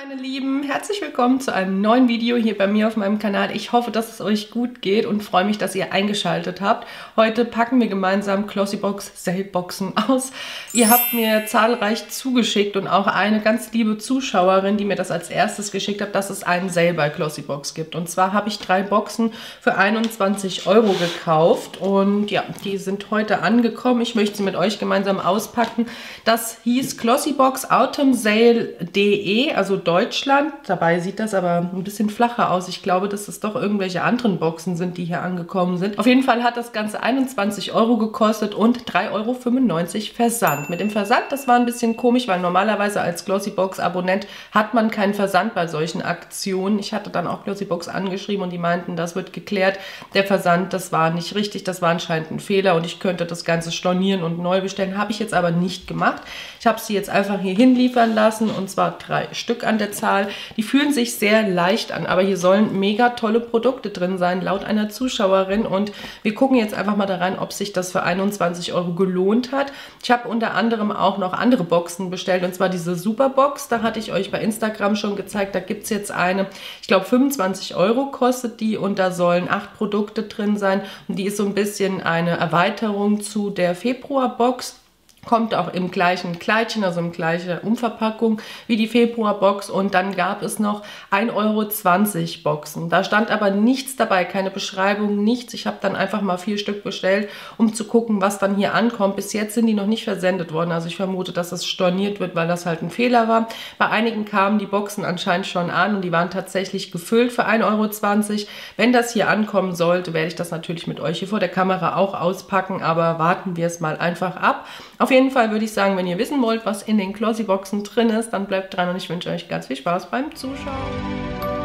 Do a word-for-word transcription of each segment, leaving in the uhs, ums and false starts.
Meine Lieben, herzlich willkommen zu einem neuen Video hier bei mir auf meinem Kanal. Ich hoffe, dass es euch gut geht und freue mich, dass ihr eingeschaltet habt. Heute packen wir gemeinsam Glossybox Sale Boxen aus. Ihr habt mir zahlreich zugeschickt und auch eine ganz liebe Zuschauerin, die mir das als erstes geschickt hat, dass es einen Sale bei Glossybox gibt. Und zwar habe ich drei Boxen für einundzwanzig Euro gekauft und ja, die sind heute angekommen. Ich möchte sie mit euch gemeinsam auspacken. Das hieß Glossybox Autumn Sale punkt de, also Deutschland. Dabei sieht das aber ein bisschen flacher aus. Ich glaube, dass es doch irgendwelche anderen Boxen sind, die hier angekommen sind. Auf jeden Fall hat das Ganze einundzwanzig Euro gekostet und drei Euro fünfundneunzig Versand. Mit dem Versand, das war ein bisschen komisch, weil normalerweise als Glossybox-Abonnent hat man keinen Versand bei solchen Aktionen. Ich hatte dann auch Glossybox angeschrieben und die meinten, das wird geklärt. Der Versand, das war nicht richtig, das war anscheinend ein Fehler und ich könnte das Ganze stornieren und neu bestellen. Habe ich jetzt aber nicht gemacht. Ich habe sie jetzt einfach hier hinliefern lassen und zwar drei Stück an der Zahl. Die fühlen sich sehr leicht an, aber hier sollen mega tolle Produkte drin sein, laut einer Zuschauerin. Und wir gucken jetzt einfach mal da rein, ob sich das für einundzwanzig Euro gelohnt hat. Ich habe unter anderem auch noch andere Boxen bestellt, und zwar diese Superbox. Da hatte ich euch bei Instagram schon gezeigt. Da gibt es jetzt eine, ich glaube fünfundzwanzig Euro kostet die und da sollen acht Produkte drin sein. Und die ist so ein bisschen eine Erweiterung zu der Februarbox. Kommt auch im gleichen Kleidchen, also in gleicher Umverpackung wie die Februarbox. Und dann gab es noch ein Euro zwanzig Boxen. Da stand aber nichts dabei, keine Beschreibung, nichts. Ich habe dann einfach mal vier Stück bestellt, um zu gucken, was dann hier ankommt. Bis jetzt sind die noch nicht versendet worden. Also ich vermute, dass das storniert wird, weil das halt ein Fehler war. Bei einigen kamen die Boxen anscheinend schon an und die waren tatsächlich gefüllt für ein Euro zwanzig. Wenn das hier ankommen sollte, werde ich das natürlich mit euch hier vor der Kamera auch auspacken. Aber warten wir es mal einfach ab. Auf jeden Fall würde ich sagen, wenn ihr wissen wollt, was in den Glossyboxen drin ist, dann bleibt dran und ich wünsche euch ganz viel Spaß beim Zuschauen.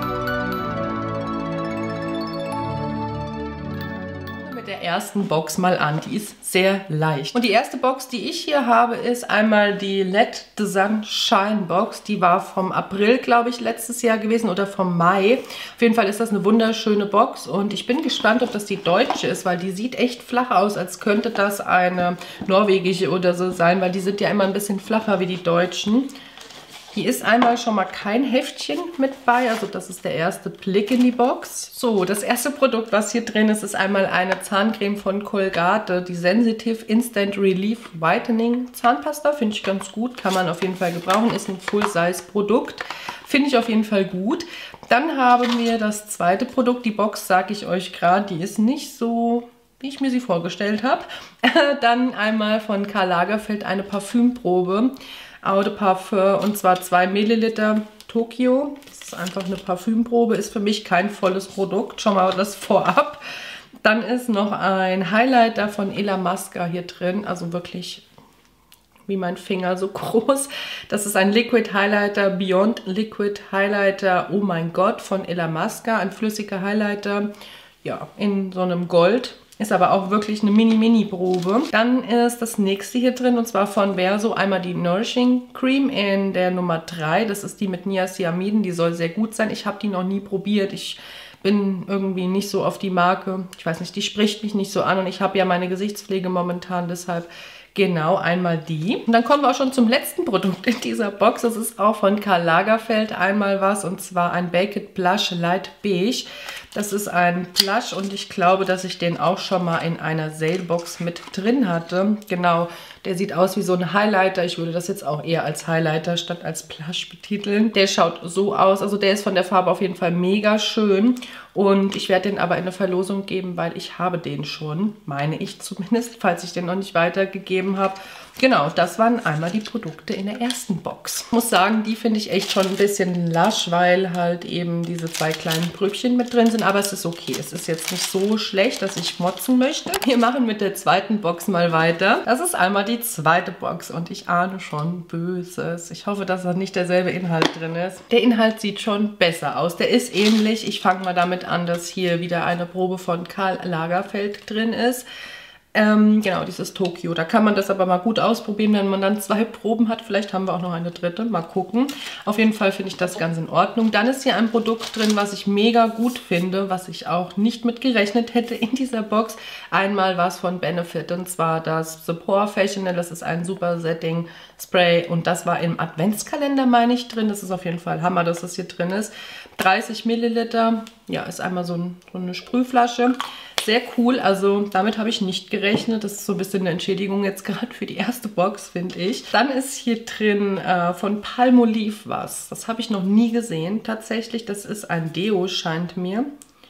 Der ersten Box mal an. Die ist sehr leicht. Und die erste Box, die ich hier habe, ist einmal die Let the Sun Shine Box. Die war vom April, glaube ich, letztes Jahr gewesen oder vom Mai. Auf jeden Fall ist das eine wunderschöne Box und ich bin gespannt, ob das die deutsche ist, weil die sieht echt flach aus, als könnte das eine norwegische oder so sein, weil die sind ja immer ein bisschen flacher wie die deutschen. Hier ist einmal schon mal kein Heftchen mit bei, also das ist der erste Blick in die Box. So, das erste Produkt, was hier drin ist, ist einmal eine Zahncreme von Colgate, die Sensitive Instant Relief Whitening Zahnpasta. Finde ich ganz gut, kann man auf jeden Fall gebrauchen, ist ein Full-Size-Produkt. Finde ich auf jeden Fall gut. Dann haben wir das zweite Produkt, die Box, sage ich euch gerade, die ist nicht so, wie ich mir sie vorgestellt habe. Dann einmal von Karl Lagerfeld eine Parfümprobe. Eau de Parfum und zwar zwei Milliliter Tokio. Das ist einfach eine Parfümprobe, ist für mich kein volles Produkt. Schon mal das vorab. Dann ist noch ein Highlighter von Illamasqua hier drin, also wirklich wie mein Finger so groß. Das ist ein Liquid Highlighter, Beyond Liquid Highlighter, oh mein Gott, von Illamasqua. Ein flüssiger Highlighter, ja, in so einem Gold. Ist aber auch wirklich eine Mini-Mini-Probe. Dann ist das nächste hier drin und zwar von Verso einmal die Nourishing Cream in der Nummer drei. Das ist die mit Niacinamiden, die soll sehr gut sein. Ich habe die noch nie probiert. Ich bin irgendwie nicht so auf die Marke. Ich weiß nicht, die spricht mich nicht so an und ich habe ja meine Gesichtspflege momentan, deshalb genau einmal die. Und dann kommen wir auch schon zum letzten Produkt in dieser Box. Das ist auch von Karl Lagerfeld einmal was und zwar ein Baked Blush Light Beige. Das ist ein Blush und ich glaube, dass ich den auch schon mal in einer Sale-Box mit drin hatte. Genau, der sieht aus wie so ein Highlighter. Ich würde das jetzt auch eher als Highlighter statt als Blush betiteln. Der schaut so aus. Also der ist von der Farbe auf jeden Fall mega schön. Und ich werde den aber in eine Verlosung geben, weil ich habe den schon, meine ich zumindest, falls ich den noch nicht weitergegeben habe. Genau, das waren einmal die Produkte in der ersten Box. Ich muss sagen, die finde ich echt schon ein bisschen lasch, weil halt eben diese zwei kleinen Prübchen mit drin sind. Aber es ist okay. Es ist jetzt nicht so schlecht, dass ich motzen möchte. Wir machen mit der zweiten Box mal weiter. Das ist einmal die zweite Box und ich ahne schon Böses. Ich hoffe, dass da nicht derselbe Inhalt drin ist. Der Inhalt sieht schon besser aus. Der ist ähnlich. Ich fange mal damit an, dass hier wieder eine Probe von Karl Lagerfeld drin ist. Ähm, genau, dieses Tokio. Da kann man das aber mal gut ausprobieren, wenn man dann zwei Proben hat. Vielleicht haben wir auch noch eine dritte. Mal gucken. Auf jeden Fall finde ich das ganz in Ordnung. Dann ist hier ein Produkt drin, was ich mega gut finde, was ich auch nicht mit gerechnet hätte in dieser Box. Einmal was von Benefit, und zwar das The Pore Fashional. Das ist ein super Setting Spray und das war im Adventskalender, meine ich, drin. Das ist auf jeden Fall Hammer, dass das hier drin ist. dreißig Milliliter. Ja, ist einmal so, ein, so eine Sprühflasche. Sehr cool, also damit habe ich nicht gerechnet. Das ist so ein bisschen eine Entschädigung jetzt gerade für die erste Box, finde ich. Dann ist hier drin äh, von Palmolive was. Das habe ich noch nie gesehen tatsächlich. Das ist ein Deo, scheint mir.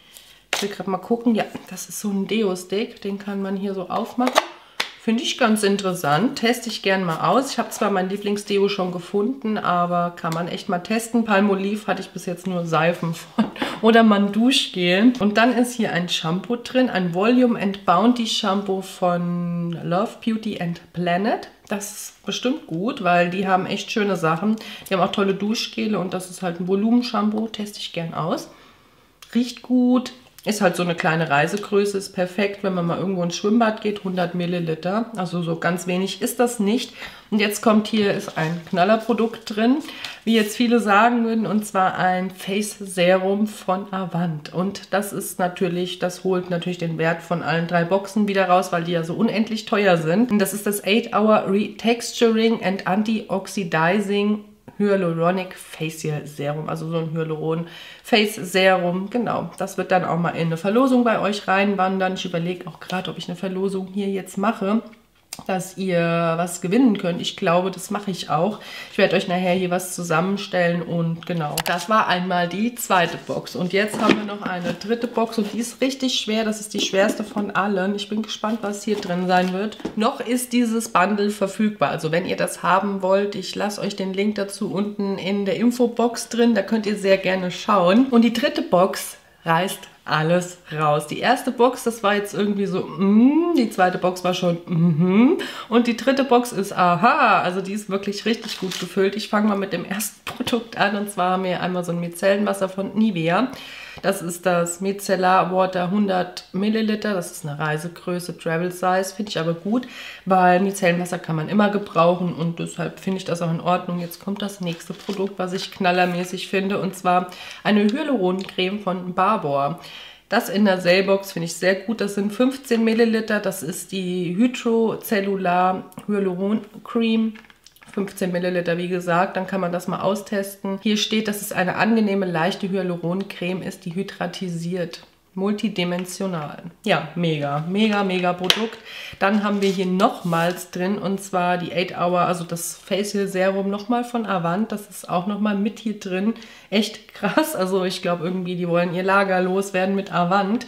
Ich will gerade mal gucken. Ja, das ist so ein Deo-Stick. Den kann man hier so aufmachen. Finde ich ganz interessant. Teste ich gern mal aus. Ich habe zwar mein Lieblingsdeo schon gefunden, aber kann man echt mal testen. Palmolive hatte ich bis jetzt nur Seifen von. Oder man Duschgel. Und dann ist hier ein Shampoo drin. Ein Volume and Bounty Shampoo von Love Beauty and Planet. Das ist bestimmt gut, weil die haben echt schöne Sachen. Die haben auch tolle Duschgele und das ist halt ein Volumenshampoo. Teste ich gern aus. Riecht gut. Ist halt so eine kleine Reisegröße, ist perfekt, wenn man mal irgendwo ins Schwimmbad geht, hundert Milliliter. Also so ganz wenig ist das nicht. Und jetzt kommt hier, ist ein Knallerprodukt drin, wie jetzt viele sagen würden, und zwar ein Face Serum von Avant. Und das ist natürlich, das holt natürlich den Wert von allen drei Boxen wieder raus, weil die ja so unendlich teuer sind. Und das ist das eight hour Retexturing and Anti-Oxidizing Hyaluronic Facial Serum, also so ein Hyaluron Face Serum, genau. Das wird dann auch mal in eine Verlosung bei euch reinwandern. Ich überlege auch gerade, ob ich eine Verlosung hier jetzt mache, dass ihr was gewinnen könnt. Ich glaube, das mache ich auch. Ich werde euch nachher hier was zusammenstellen und genau. Das war einmal die zweite Box. Und jetzt haben wir noch eine dritte Box und die ist richtig schwer. Das ist die schwerste von allen. Ich bin gespannt, was hier drin sein wird. Noch ist dieses Bundle verfügbar. Also wenn ihr das haben wollt, ich lasse euch den Link dazu unten in der Infobox drin. Da könnt ihr sehr gerne schauen. Und die dritte Box reißt alles raus. Die erste Box, das war jetzt irgendwie so, mm, die zweite Box war schon, mm, und die dritte Box ist, aha, also die ist wirklich richtig gut gefüllt. Ich fange mal mit dem ersten Produkt an, und zwar haben wir einmal so ein Micellenwasser von Nivea. Das ist das Micellar Water hundert Milliliter, das ist eine Reisegröße, Travel Size, finde ich aber gut, weil Micellenwasser kann man immer gebrauchen und deshalb finde ich das auch in Ordnung. Jetzt kommt das nächste Produkt, was ich knallermäßig finde, und zwar eine Hyaluroncreme von Barbour. Das in der Zellbox finde ich sehr gut, das sind fünfzehn Milliliter, das ist die Hydrocellular Hyaluron Cream. fünfzehn Milliliter, wie gesagt, dann kann man das mal austesten. Hier steht, dass es eine angenehme, leichte Hyaluroncreme ist, die hydratisiert. Multidimensional. Ja, mega, mega, mega Produkt. Dann haben wir hier nochmals drin, und zwar die eight hour, also das Facial Serum nochmal von Avant. Das ist auch nochmal mit hier drin. Echt krass. Also ich glaube irgendwie, die wollen ihr Lager loswerden mit Avant.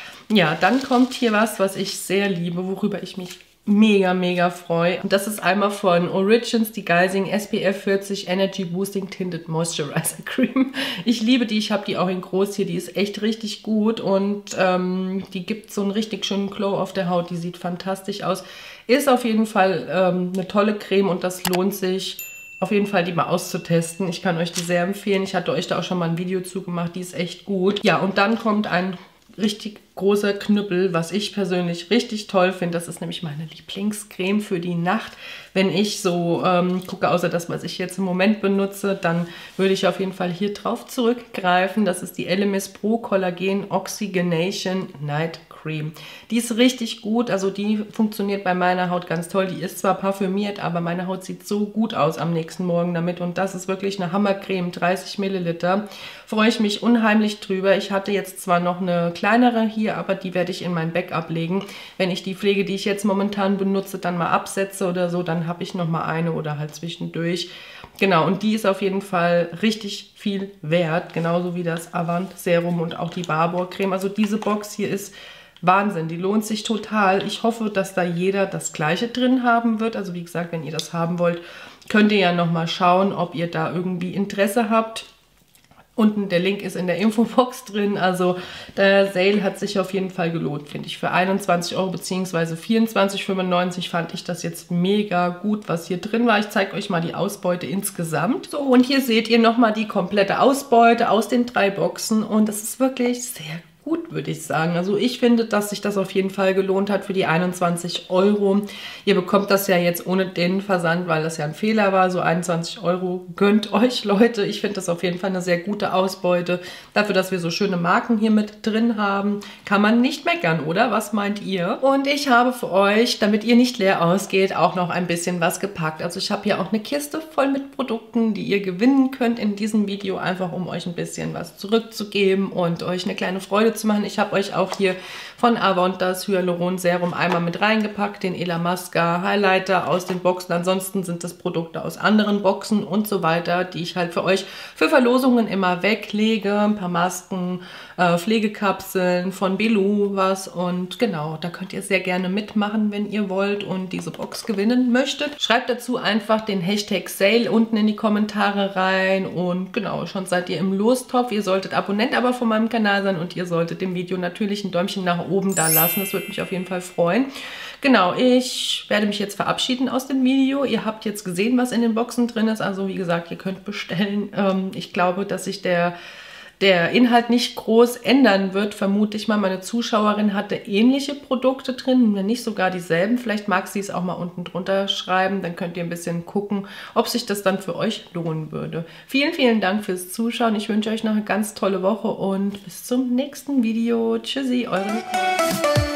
Ja, dann kommt hier was, was ich sehr liebe, worüber ich mich mega, mega freue. Und das ist einmal von Origins, die Geising S P F vierzig Energy Boosting Tinted Moisturizer Cream. Ich liebe die, ich habe die auch in groß hier, die ist echt richtig gut und ähm, die gibt so einen richtig schönen Glow auf der Haut, die sieht fantastisch aus. Ist auf jeden Fall ähm, eine tolle Creme und das lohnt sich auf jeden Fall, die mal auszutesten. Ich kann euch die sehr empfehlen. Ich hatte euch da auch schon mal ein Video zu gemacht, die ist echt gut. Ja, und dann kommt ein richtig großer Knüppel, was ich persönlich richtig toll finde. Das ist nämlich meine Lieblingscreme für die Nacht. Wenn ich so ähm, gucke, außer das, was ich jetzt im Moment benutze, dann würde ich auf jeden Fall hier drauf zurückgreifen. Das ist die Elemis Pro Collagen Oxygenation Night Cream. Die ist richtig gut, also die funktioniert bei meiner Haut ganz toll. Die ist zwar parfümiert, aber meine Haut sieht so gut aus am nächsten Morgen damit und das ist wirklich eine Hammercreme, dreißig Milliliter. Freue ich mich unheimlich drüber. Ich hatte jetzt zwar noch eine kleinere hier, aber die werde ich in mein Backup legen. Wenn ich die Pflege, die ich jetzt momentan benutze, dann mal absetze oder so, dann habe ich noch mal eine oder halt zwischendurch. Genau, und die ist auf jeden Fall richtig viel wert, genauso wie das Avant Serum und auch die Barbour Creme. Also diese Box hier ist Wahnsinn, die lohnt sich total. Ich hoffe, dass da jeder das Gleiche drin haben wird. Also wie gesagt, wenn ihr das haben wollt, könnt ihr ja noch mal schauen, ob ihr da irgendwie Interesse habt. Unten der Link ist in der Infobox drin. Also der Sale hat sich auf jeden Fall gelohnt, finde ich. Für einundzwanzig Euro bzw. vierundzwanzig fünfundneunzig fand ich das jetzt mega gut, was hier drin war. Ich zeige euch mal die Ausbeute insgesamt. So, und hier seht ihr nochmal die komplette Ausbeute aus den drei Boxen. Und das ist wirklich sehr gut, würde ich sagen. Also ich finde, dass sich das auf jeden Fall gelohnt hat für die einundzwanzig Euro. Ihr bekommt das ja jetzt ohne den Versand, weil das ja ein Fehler war. So einundzwanzig Euro gönnt euch, Leute. Ich finde das auf jeden Fall eine sehr gute Ausbeute. Dafür, dass wir so schöne Marken hier mit drin haben, kann man nicht meckern, oder? Was meint ihr? Und ich habe für euch, damit ihr nicht leer ausgeht, auch noch ein bisschen was gepackt. Also ich habe hier auch eine Kiste voll mit Produkten, die ihr gewinnen könnt in diesem Video, einfach um euch ein bisschen was zurückzugeben und euch eine kleine Freude zu machen. Ich habe euch auch hier von Avon das Hyaluron Serum einmal mit reingepackt, den Elamasca Highlighter aus den Boxen. Ansonsten sind das Produkte aus anderen Boxen und so weiter, die ich halt für euch für Verlosungen immer weglege. Ein paar Masken, äh, Pflegekapseln von Belu was und genau, da könnt ihr sehr gerne mitmachen, wenn ihr wollt und diese Box gewinnen möchtet. Schreibt dazu einfach den Hashtag Sale unten in die Kommentare rein und genau, schon seid ihr im Lostopf. Ihr solltet Abonnent aber von meinem Kanal sein und ihr solltet dem Video natürlich ein Däumchen nach oben da lassen. Das würde mich auf jeden Fall freuen. Genau, ich werde mich jetzt verabschieden aus dem Video. Ihr habt jetzt gesehen, was in den Boxen drin ist. Also wie gesagt, ihr könnt bestellen. Ähm, ich glaube, dass sich der der Inhalt nicht groß ändern wird, vermute ich mal. Meine Zuschauerin hatte ähnliche Produkte drin, wenn nicht sogar dieselben. Vielleicht mag sie es auch mal unten drunter schreiben, dann könnt ihr ein bisschen gucken, ob sich das dann für euch lohnen würde. Vielen, vielen Dank fürs Zuschauen. Ich wünsche euch noch eine ganz tolle Woche und bis zum nächsten Video. Tschüssi, eure Nicole.